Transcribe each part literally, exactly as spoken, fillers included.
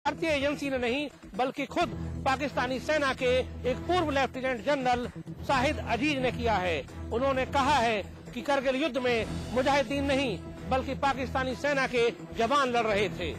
भारतीय एजेंसी ने नहीं बल्कि खुद पाकिस्तानी सेना के एक पूर्व लेफ्टिनेंट जनरल शाहिद अजीज ने किया है। उन्होंने कहा है कि करगिल युद्ध में मुजाहिदीन नहीं बल्कि पाकिस्तानी सेना के जवान लड़ रहे थे।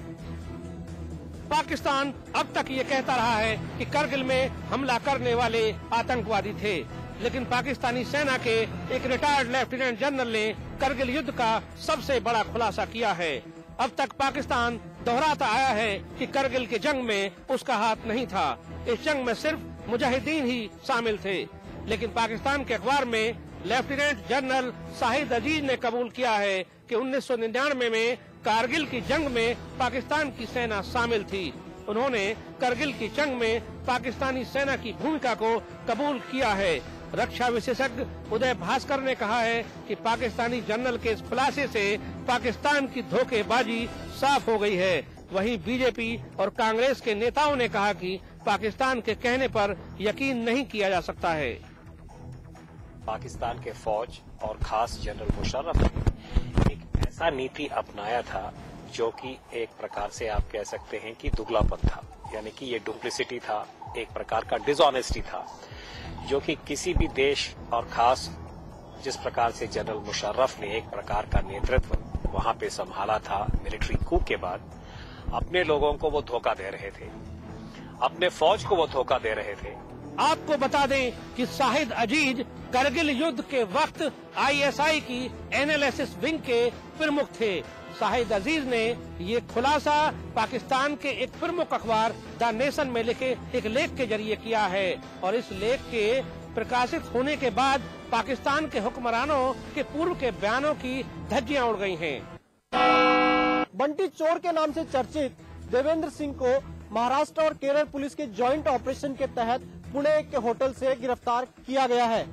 पाकिस्तान अब तक ये कहता रहा है कि करगिल में हमला करने वाले आतंकवादी थे, लेकिन पाकिस्तानी सेना के एक रिटायर्ड लेफ्टिनेंट जनरल ने करगिल युद्ध का सबसे बड़ा खुलासा किया है। अब तक पाकिस्तान दोहराता आया है कि करगिल की जंग में उसका हाथ नहीं था, इस जंग में सिर्फ मुजाहिदीन ही शामिल थे। लेकिन पाकिस्तान के अखबार में लेफ्टिनेंट जनरल शाहिद अजीज ने कबूल किया है कि उन्नीस सौ निन्यानवे में कारगिल की जंग में पाकिस्तान की सेना शामिल थी। उन्होंने करगिल की जंग में पाकिस्तानी सेना की भूमिका को कबूल किया है। रक्षा विशेषज्ञ उदय भास्कर ने कहा है कि पाकिस्तानी जनरल के इस खुलासे से पाकिस्तान की धोखेबाजी साफ हो गई है। वहीं बीजेपी और कांग्रेस के नेताओं ने कहा कि पाकिस्तान के कहने पर यकीन नहीं किया जा सकता है। पाकिस्तान के फौज और खास जनरल मुशर्रफ ने एक ऐसा नीति अपनाया था जो कि एक प्रकार से आप कह सकते हैं कि दुगलापन था, यानी कि ये डुप्लिसिटी था, एक प्रकार का डिसऑनेस्टी था, जो कि किसी भी देश और खास जिस प्रकार से जनरल मुशर्रफ ने एक प्रकार का नेतृत्व वहां पे संभाला था मिलिट्री कूप के बाद, अपने लोगों को वो धोखा दे रहे थे, अपने फौज को वो धोखा दे रहे थे। आपको बता दें कि शाहिद अजीज करगिल युद्ध के वक्त आईएसआई की एनालिसिस विंग के प्रमुख थे। शाहिद अजीज ने ये खुलासा पाकिस्तान के एक प्रमुख अखबार द नेशन में लिखे एक लेख के जरिए किया है और इस लेख के प्रकाशित होने के बाद पाकिस्तान के हुक्मरानों के पूर्व के बयानों की धज्जियां उड़ गई हैं। बंटी चोर के नाम से चर्चित देवेंद्र सिंह को महाराष्ट्र और केरल पुलिस के जॉइंट ऑपरेशन के तहत पुणे के होटल से गिरफ्तार किया गया है।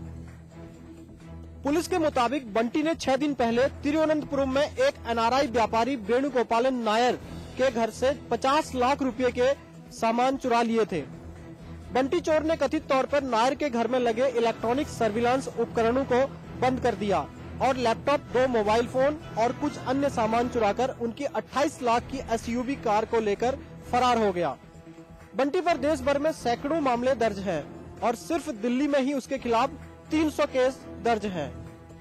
पुलिस के मुताबिक बंटी ने छह दिन पहले तिरुवनंतपुरम में एक एनआरआई व्यापारी वेणुगोपालन नायर के घर से पचास लाख रुपए के सामान चुरा लिए थे। बंटी चोर ने कथित तौर पर नायर के घर में लगे इलेक्ट्रॉनिक सर्विलांस उपकरणों को बंद कर दिया और लैपटॉप, दो मोबाइल फोन और कुछ अन्य सामान चुराकर उनकी अट्ठाईस लाख की एसयूवी कार को लेकर फरार हो गया। बंटी पर देश भर में सैकड़ों मामले दर्ज हैं और सिर्फ दिल्ली में ही उसके खिलाफ तीन सौ केस दर्ज हैं।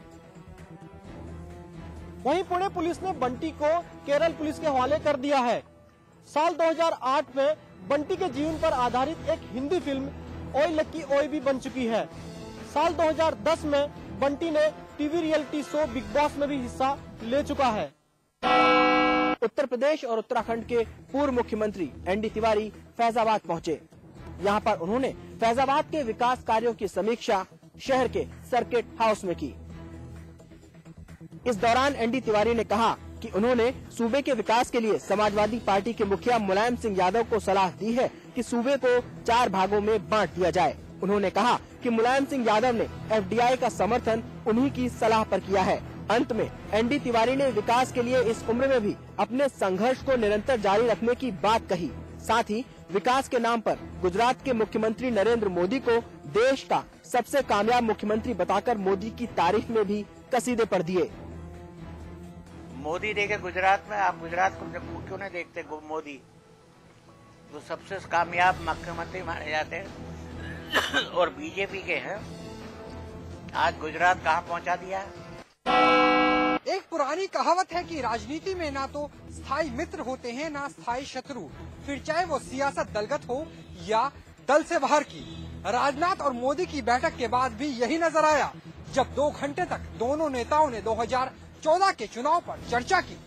वहीं पुणे पुलिस ने बंटी को केरल पुलिस के हवाले कर दिया है। साल दो हज़ार आठ में बंटी के जीवन पर आधारित एक हिंदी फिल्म ओए लक्की ओए भी बन चुकी है। साल दो हज़ार दस में बंटी ने TV reality show Bigg Boss में भी हिस्सा ले चुका है। उत्तर प्रदेश और उत्तराखंड के पूर्व मुख्यमंत्री एनडी तिवारी फैजाबाद पहुंचे। यहां पर उन्होंने फैजाबाद के विकास कार्यों की समीक्षा शहर के सर्किट हाउस में की। इस दौरान एनडी तिवारी ने कहा कि उन्होंने सूबे के विकास के लिए समाजवादी पार्टी के मुखिया मुलायम सिंह यादव को सलाह दी है कि सूबे को चार भागों में बांट दिया जाए। उन्होंने कहा कि मुलायम सिंह यादव ने एफडीआई का समर्थन उन्हीं की सलाह पर किया है। अंत में एनडी तिवारी ने विकास के लिए इस उम्र में भी अपने संघर्ष को निरंतर जारी रखने की बात कही। साथ ही विकास के नाम पर गुजरात के मुख्यमंत्री नरेंद्र मोदी को देश का सबसे कामयाब मुख्यमंत्री बताकर मोदी की तारीफ में भी कसीदे पढ़ दिए। मोदी देखे गुजरात में, आप गुजरात को जब क्यों नहीं देखते? मोदी तो सबसे कामयाब मुख्यमंत्री माने जाते हैं और बीजेपी के हैं। आज गुजरात कहाँ पहुँचा दिया है? एक पुरानी कहावत है कि राजनीति में ना तो स्थायी मित्र होते हैं ना स्थायी शत्रु, फिर चाहे वो सियासत दलगत हो या दल से बाहर की। राजनाथ और मोदी की बैठक के बाद भी यही नजर आया, जब दो घंटे तक दोनों नेताओं ने दो हज़ार चौदह के चुनाव पर चर्चा की।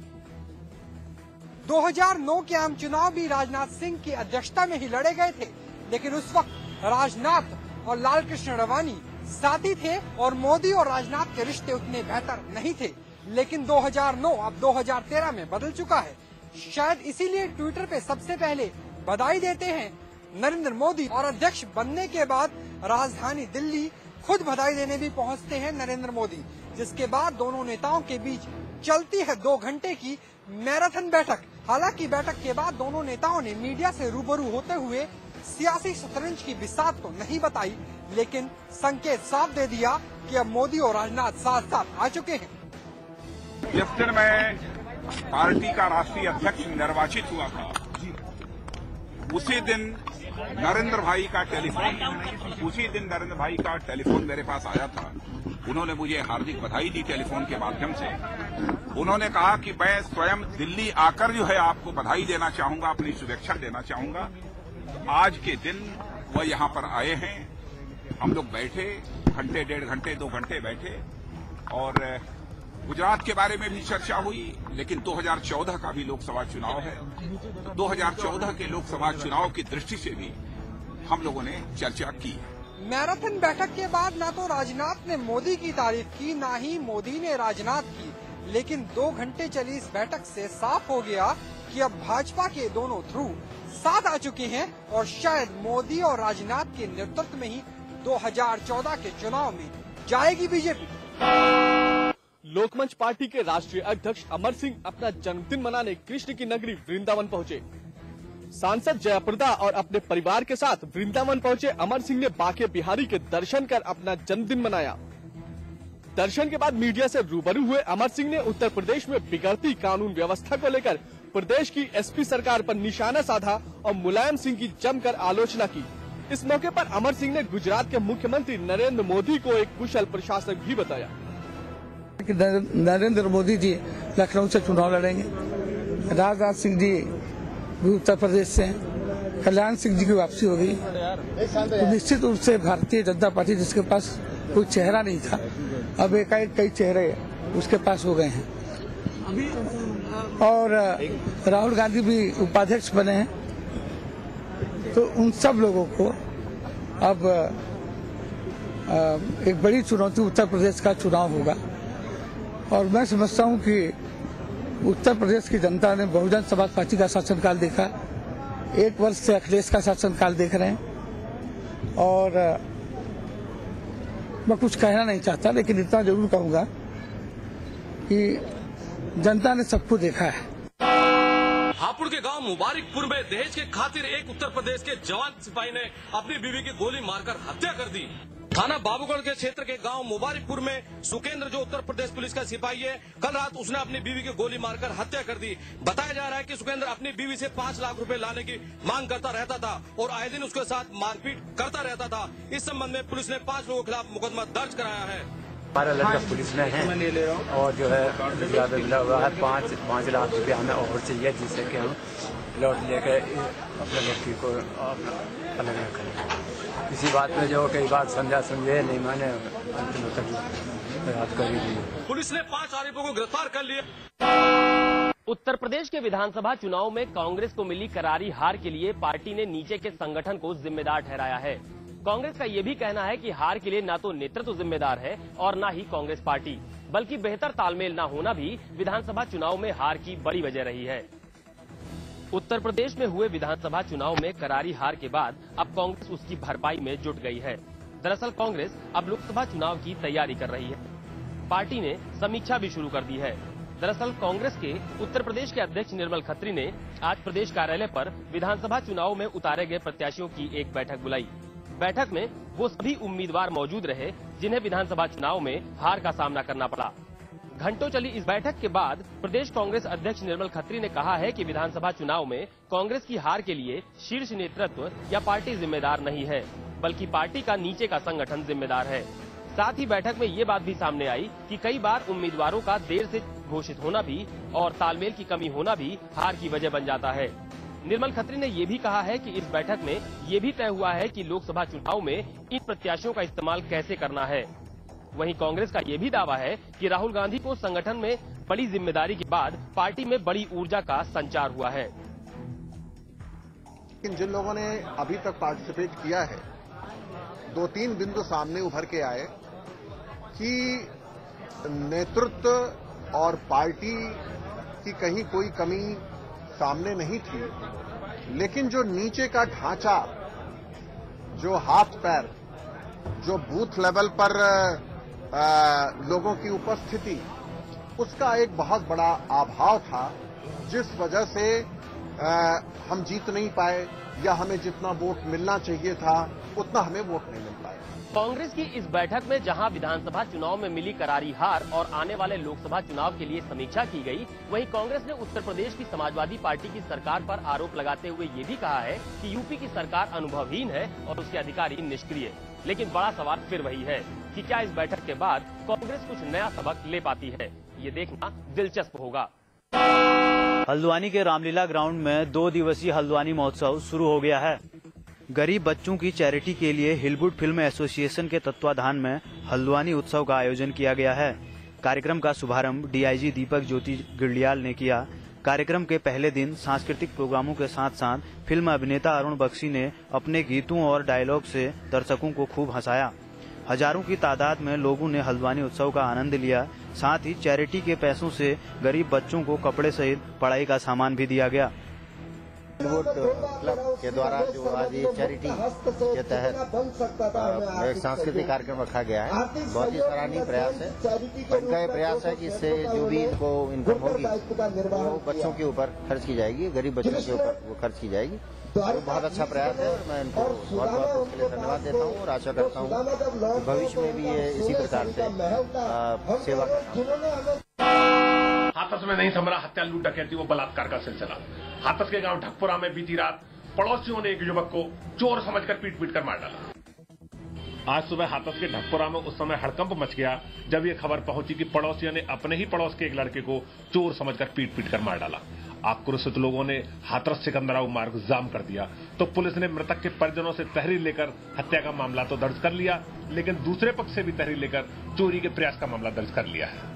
दो हज़ार नौ के आम चुनाव भी राजनाथ सिंह की अध्यक्षता में ही लड़े गए थे, लेकिन उस वक्त राजनाथ और लाल कृष्ण अडवाणी साथी थे और मोदी और राजनाथ के रिश्ते उतने बेहतर नहीं थे। लेकिन दो हज़ार नौ अब दो हज़ार तेरह में बदल चुका है। शायद इसीलिए ट्विटर पे सबसे पहले बधाई देते हैं नरेंद्र मोदी और अध्यक्ष बनने के बाद राजधानी दिल्ली खुद बधाई देने भी पहुंचते हैं नरेंद्र मोदी, जिसके बाद दोनों नेताओं के बीच चलती है दो घंटे की मैराथन बैठक। हालांकि बैठक के बाद दोनों नेताओं ने मीडिया से रूबरू होते हुए सियासी शतरंज की बिसात तो नहीं बताई, लेकिन संकेत साफ दे दिया कि अब मोदी और राजनाथ साथ साथ आ चुके हैं। जिस दिन मैं पार्टी का राष्ट्रीय अध्यक्ष निर्वाचित हुआ था, उसी दिन नरेंद्र भाई का टेलीफोन उसी दिन नरेंद्र भाई का टेलीफोन मेरे पास आया था। उन्होंने मुझे हार्दिक बधाई दी टेलीफोन के माध्यम से। उन्होंने कहा कि मैं स्वयं दिल्ली आकर जो है आपको बधाई देना चाहूंगा, अपनी शुभेच्छा देना चाहूंगा। आज के दिन वह यहाँ पर आए हैं। हम लोग बैठे, घंटे डेढ़ घंटे दो घंटे बैठे और गुजरात के बारे में भी चर्चा हुई, लेकिन दो हज़ार चौदह का भी लोकसभा चुनाव है। तो दो हज़ार चौदह के लोकसभा चुनाव की दृष्टि से भी हम लोगों ने चर्चा की। मैराथन बैठक के बाद न तो राजनाथ ने मोदी की तारीफ की, न ही मोदी ने राजनाथ की, लेकिन दो घंटे चली इस बैठक से साफ हो गया कि अब भाजपा के दोनों ध्रुव साथ आ चुके हैं और शायद मोदी और राजनाथ के नेतृत्व में ही दो हज़ार चौदह के चुनाव में जाएगी बीजेपी। लोकमंच पार्टी के राष्ट्रीय अध्यक्ष अमर सिंह अपना जन्मदिन मनाने कृष्ण की नगरी वृंदावन पहुंचे। सांसद जयाप्रदा और अपने परिवार के साथ वृंदावन पहुंचे अमर सिंह ने बांके बिहारी के दर्शन कर अपना जन्मदिन मनाया। दर्शन के बाद मीडिया से रूबरू हुए अमर सिंह ने उत्तर प्रदेश में बिगड़ती कानून व्यवस्था को लेकर प्रदेश की एसपी सरकार पर निशाना साधा और मुलायम सिंह की जमकर आलोचना की। इस मौके पर अमर सिंह ने गुजरात के मुख्यमंत्री नरेंद्र मोदी को एक कुशल प्रशासक भी बताया। नरेंद्र मोदी जी लखनऊ से चुनाव लड़ेंगे, राजनाथ सिंह जी भी उत्तर प्रदेश से हैं, कल्याण सिंह जी की वापसी हो गई, तो निश्चित रूप से भारतीय जनता पार्टी जिसके पास कोई चेहरा नहीं था, अब एकाएक कई चेहरे उसके पास हो गए हैं। और राहुल गांधी भी उपाध्यक्ष बने हैं, तो उन सब लोगों को अब एक बड़ी चुनौती उत्तर प्रदेश का चुनाव होगा। और मैं समझता हूं कि उत्तर प्रदेश की जनता ने बहुजन समाज पार्टी का शासनकाल देखा, एक वर्ष से अखिलेश का शासनकाल देख रहे हैं। और मैं कुछ कहना नहीं चाहता, लेकिन इतना जरूर कहूंगा कि जनता ने सबको देखा है। हापुड़ के गांव मुबारकपुर में दहेज के खातिर एक उत्तर प्रदेश के जवान सिपाही ने अपनी बीवी की गोली मारकर हत्या कर दी। थाना बाबूगढ़ के क्षेत्र के गांव मुबारकपुर में सुकेंद्र, जो उत्तर प्रदेश पुलिस का सिपाही है, कल रात उसने अपनी बीवी की गोली मारकर हत्या कर दी। बताया जा रहा है कि सुकेंद्र अपनी बीवी से पाँच लाख रुपए लाने की मांग करता रहता था और आए दिन उसके साथ मारपीट करता रहता था। इस संबंध में पुलिस ने पाँच लोगों के खिलाफ मुकदमा दर्ज कराया है। हमारा लड़का पुलिस में है और जो है ज्यादा मिला हुआ है, पाँच पाँच लाख रुपये हमें और चाहिए, जिससे कि हम लौट लेकर अपने लड़की को अपना अलग करें। इसी बात में जो कई बार समझा समझे नहीं माने, अंतिम तक रात कर दी। पुलिस ने पांच आरोपियों को गिरफ्तार कर लिया। उत्तर प्रदेश के विधानसभा चुनाव में कांग्रेस को मिली करारी हार के लिए पार्टी ने नीचे के संगठन को जिम्मेदार ठहराया है। कांग्रेस का ये भी कहना है कि हार के लिए न तो नेतृत्व जिम्मेदार है और न ही कांग्रेस पार्टी, बल्कि बेहतर तालमेल न होना भी विधानसभा चुनाव में हार की बड़ी वजह रही है। उत्तर प्रदेश में हुए विधानसभा चुनाव में करारी हार के बाद अब कांग्रेस उसकी भरपाई में जुट गई है। दरअसल कांग्रेस अब लोकसभा चुनाव की तैयारी कर रही है। पार्टी ने समीक्षा भी शुरू कर दी है। दरअसल कांग्रेस के उत्तर प्रदेश के अध्यक्ष निर्मल खत्री ने आज प्रदेश कार्यालय पर विधानसभा चुनाव में उतारे गए प्रत्याशियों की एक बैठक बुलाई। बैठक में वो सभी उम्मीदवार मौजूद रहे जिन्हें विधानसभा चुनाव में हार का सामना करना पड़ा। घंटों चली इस बैठक के बाद प्रदेश कांग्रेस अध्यक्ष निर्मल खत्री ने कहा है कि विधानसभा चुनाव में कांग्रेस की हार के लिए शीर्ष नेतृत्व या पार्टी जिम्मेदार नहीं है, बल्कि पार्टी का नीचे का संगठन जिम्मेदार है। साथ ही बैठक में ये बात भी सामने आई कि कई बार उम्मीदवारों का देर से घोषित होना भी और तालमेल की कमी होना भी हार की वजह बन जाता है। निर्मल खत्री ने ये भी कहा है कि इस बैठक में ये भी तय हुआ है कि लोकसभा चुनाव में इन प्रत्याशियों का इस्तेमाल कैसे करना है। वहीं कांग्रेस का ये भी दावा है कि राहुल गांधी को संगठन में बड़ी जिम्मेदारी के बाद पार्टी में बड़ी ऊर्जा का संचार हुआ है। लेकिन जिन लोगों ने अभी तक पार्टिसिपेट किया है, दो तीन बिंदु सामने उभर के आए कि नेतृत्व और पार्टी की कहीं कोई कमी सामने नहीं थी, लेकिन जो नीचे का ढांचा, जो हाथ पैर, जो बूथ लेवल पर आ, लोगों की उपस्थिति, उसका एक बहुत बड़ा अभाव था, जिस वजह से आ, हम जीत नहीं पाए या हमें जितना वोट मिलना चाहिए था उतना हमें वोट नहीं मिल पाया। कांग्रेस की इस बैठक में जहां विधानसभा चुनाव में मिली करारी हार और आने वाले लोकसभा चुनाव के लिए समीक्षा की गई, वहीं कांग्रेस ने उत्तर प्रदेश की समाजवादी पार्टी की सरकार पर आरोप लगाते हुए ये भी कहा है कि यूपी की सरकार अनुभवहीन है और उसके अधिकारी निष्क्रिय। लेकिन बड़ा सवाल फिर वही है कि क्या इस बैठक के बाद कांग्रेस कुछ नया सबक ले पाती है? ये देखना दिलचस्प होगा। हल्द्वानी के रामलीला ग्राउंड में दो दिवसीय हल्द्वानी महोत्सव शुरू हो गया है। गरीब बच्चों की चैरिटी के लिए हिलवुड फिल्म एसोसिएशन के तत्वाधान में हल्द्वानी उत्सव का आयोजन किया गया है। कार्यक्रम का शुभारंभ डीआईजी दीपक ज्योति गिरलियाल ने किया। कार्यक्रम के पहले दिन सांस्कृतिक प्रोग्रामों के साथ साथ फिल्म अभिनेता अरुण बख्शी ने अपने गीतों और डायलॉग से दर्शकों को खूब हंसाया। हजारों की तादाद में लोगों ने हल्द्वानी उत्सव का आनंद लिया। साथ ही चैरिटी के पैसों से गरीब बच्चों को कपड़े सहित पढ़ाई का सामान भी दिया गया। हिलवुड क्लब के द्वारा जो आज ये चैरिटी के तहत एक सांस्कृतिक कार्यक्रम रखा गया है, बहुत ही सराहनीय प्रयास है। इनका ये प्रयास है कि इससे जो भी इनको इनकम होगी वो बच्चों के ऊपर खर्च की जाएगी, गरीब बच्चों के ऊपर वो खर्च की जाएगी। तो बहुत अच्छा प्रयास है और मैं इनको बहुत बहुत उसके लिए धन्यवाद देता हूँ और आशा करता हूँ कि भविष्य में भी ये इसी प्रकार से सेवा करें। हाथरस में नहीं थमा हत्या, लूट, डकैती व बलात्कार का सिलसिला। हाथरस के गांव ढकपुरा में बीती रात पड़ोसियों ने एक युवक को चोर समझकर पीट पीट कर मार डाला। आज सुबह हाथरस के ढकपुरा में उस समय हड़कंप मच गया जब ये खबर पहुंची कि पड़ोसियों ने अपने ही पड़ोस के एक लड़के को चोर समझकर पीट पीट कर मार डाला। आक्रोशित लोगों ने हाथरस सिकंदराबाद मार्ग जाम कर दिया तो पुलिस ने मृतक के परिजनों से तहरीर लेकर हत्या का मामला तो दर्ज कर लिया, लेकिन दूसरे पक्ष से भी तहरीर लेकर चोरी के प्रयास का मामला दर्ज कर लिया है।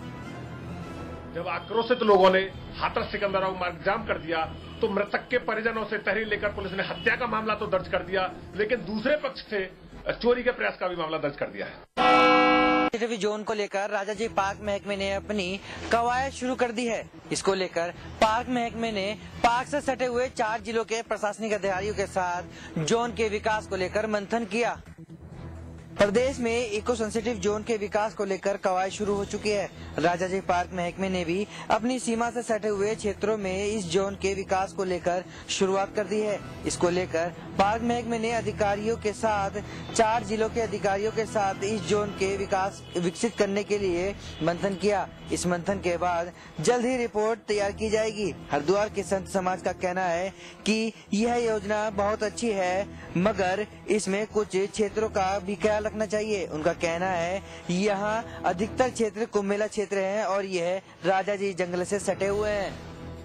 जब आक्रोशित लोगों ने हाथरस सिकंदराबाद मार्ग जाम कर दिया तो मृतक के परिजनों से तहरीर लेकर पुलिस ने हत्या का मामला तो दर्ज कर दिया, लेकिन दूसरे पक्ष से चोरी के प्रयास का भी मामला दर्ज कर दिया है। जोन को लेकर राजाजी पार्क महकमे ने अपनी कवायद शुरू कर दी है। इसको लेकर पार्क महकमे ने पार्क से सटे हुए चार जिलों के प्रशासनिक अधिकारियों के साथ जोन के विकास को लेकर मंथन किया। प्रदेश में इको सेंसिटिव जोन के विकास को लेकर कवायद शुरू हो चुकी है। राजाजी पार्क महकमे ने भी अपनी सीमा से सटे हुए क्षेत्रों में इस जोन के विकास को लेकर शुरुआत कर दी है। इसको लेकर पार्क महकमे ने अधिकारियों के साथ चार जिलों के अधिकारियों के साथ इस जोन के विकास विकसित करने के लिए मंथन किया। इस मंथन के बाद जल्द ही रिपोर्ट तैयार की जाएगी। हरिद्वार के संत समाज का कहना है कि यह योजना बहुत अच्छी है, मगर इसमें कुछ क्षेत्रों का भी ख्याल रखना चाहिए। उनका कहना है यहाँ अधिकतर क्षेत्र कुंभ मेला क्षेत्र है और यह राजाजी जंगल से सटे हुए हैं।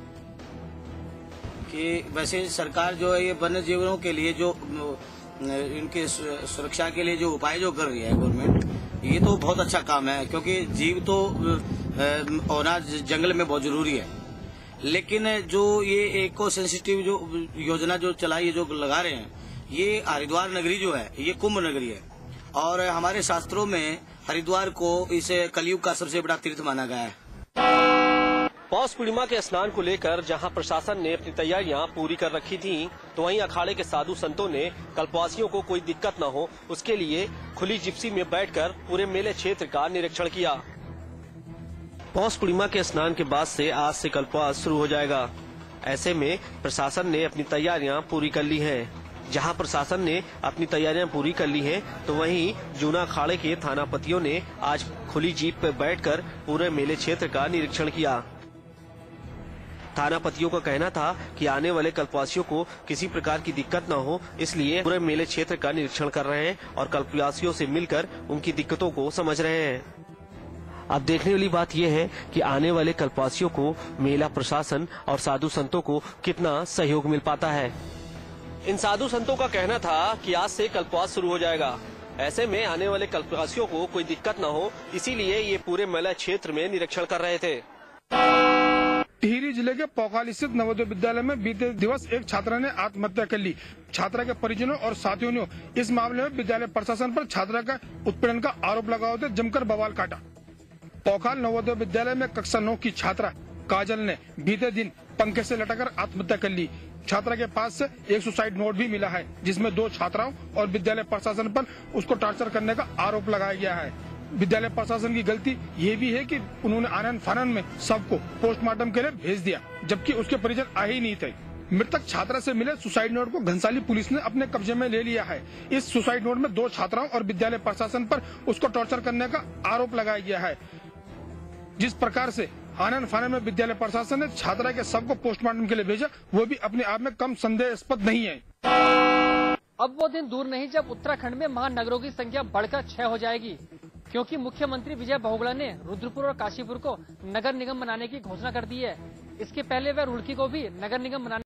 कि वैसे सरकार जो है ये वन्य जीवों के लिए जो इनके सुरक्षा के लिए जो उपाय जो कर रही है गवर्नमेंट, ये तो बहुत अच्छा काम है, क्योंकि जीव तो होना जंगल में बहुत जरूरी है। लेकिन जो ये इको सेंसिटिव जो योजना जो चलाई जो लगा रहे हैं, ये हरिद्वार नगरी जो है ये कुंभ नगरी है और हमारे शास्त्रों में हरिद्वार को इसे कलयुग का सबसे बड़ा तीर्थ माना गया है। पौष पूर्णिमा के स्नान को लेकर जहां प्रशासन ने अपनी तैयारियां पूरी कर रखी थीं, तो वहीं अखाड़े के साधु संतों ने कल्पवासियों को कोई दिक्कत न हो उसके लिए खुली जिप्सी में बैठकर पूरे मेले क्षेत्र का निरीक्षण किया। पौष पूर्णिमा के स्नान के बाद से आज से कल्पवास शुरू हो जाएगा। ऐसे में प्रशासन ने अपनी तैयारियां पूरी कर ली हैं। जहां प्रशासन ने अपनी तैयारियां पूरी कर ली हैं, तो वहीं जूना अखाड़े के थानापतियों ने आज खुली जीप पर बैठकर पूरे मेले क्षेत्र का निरीक्षण किया। थानापतियों का कहना था कि आने वाले कल्पवासियों को किसी प्रकार की दिक्कत न हो, इसलिए पूरे मेले क्षेत्र का निरीक्षण कर रहे हैं और कल्पवासियों से मिलकर उनकी दिक्कतों को समझ रहे हैं। अब देखने वाली बात यह है कि आने वाले कल्पवासियों को मेला प्रशासन और साधु संतों को कितना सहयोग मिल पाता है। इन साधु संतों का कहना था कि आज से कल्पवास शुरू हो जाएगा। ऐसे में आने वाले कल्पवासियों को कोई दिक्कत न हो, इसीलिए ये पूरे मेला क्षेत्र में निरीक्षण कर रहे थे। टिहरी जिले के पोकाल स्थित नवोदय विद्यालय में बीते दिवस एक छात्रा ने आत्महत्या कर ली। छात्रा के परिजनों और साथियों ने इस मामले में विद्यालय प्रशासन पर छात्रा का उत्पीड़न का आरोप लगाते जमकर बवाल काटा। पोकाल नवोदय विद्यालय में कक्षा नौ की छात्रा काजल ने बीते दिन पंखे से लटकर आत्महत्या कर ली। छात्रा के पास से एक सुसाइड नोट भी मिला है, जिसमें दो छात्राओं और विद्यालय प्रशासन पर उसको टॉर्चर करने का आरोप लगाया गया है। विद्यालय प्रशासन की गलती ये भी है कि उन्होंने आनंद फानन में सबको पोस्टमार्टम के लिए भेज दिया, जबकि उसके परिजन आए ही नहीं थे। मृतक छात्रा से मिले सुसाइड नोट को घनसाली पुलिस ने अपने कब्जे में ले लिया है। इस सुसाइड नोट में दो छात्राओं और विद्यालय प्रशासन पर उसको टॉर्चर करने का आरोप लगाया गया है। जिस प्रकार से आनंद फानन में विद्यालय प्रशासन ने छात्रा के शव को पोस्टमार्टम के लिए भेजा, वो भी अपने आप में कम संदेहास्पद नहीं है। अब वो दिन दूर नहीं जब उत्तराखंड में महानगरों की संख्या बढ़कर छह हो जाएगी, क्योंकि मुख्यमंत्री विजय बहुगुणा ने रुद्रपुर और काशीपुर को नगर निगम बनाने की घोषणा कर दी है। इसके पहले वह रुड़की को भी नगर निगम बनाने